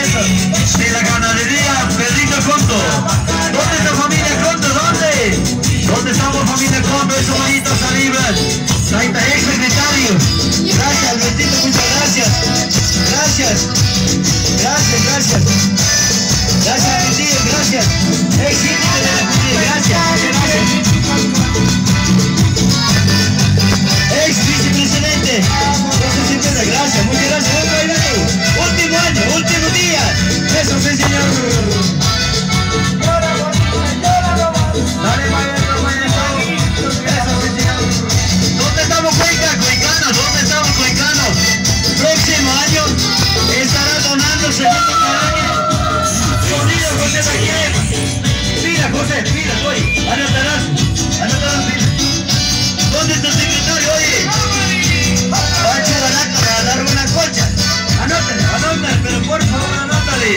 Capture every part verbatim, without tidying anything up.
Eso. De la ganadería Pedrito Conto. ¿Dónde está familia Conto? ¿Dónde? ¿Dónde estamos familia Conto? Esos bonitos salivas. Ahí está, ex secretario. Gracias, Albertito, muchas gracias. Gracias. Gracias, gracias. Gracias, Albertito, gracias. Ex síndico de la familia, gracias. Gracias. Ex vicepresidente. José Cepeda, gracias, muchas gracias. Vamos bailando. Último año, último día. Eso sí, señor. Dale, maestro, maestro. Eso sí, señor. ¿Dónde estamos, Cuenca? Cuencanos, ¿dónde estamos, Cuencanos? Próximo año estará donando el segundo año. Sonido José Baquier. Mira, José, mira, oye. Anotarás, anotarás, mira. ¿Dónde está el secretario? Oye. Pancho Baraca, a dar una colcha. Anótale, anótale, pero por favor, anótale.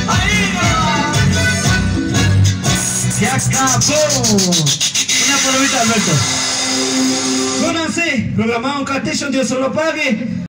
Se acabó. Una palomita, Alberto. Pónganse, programado un cartello, Dios se lo pague.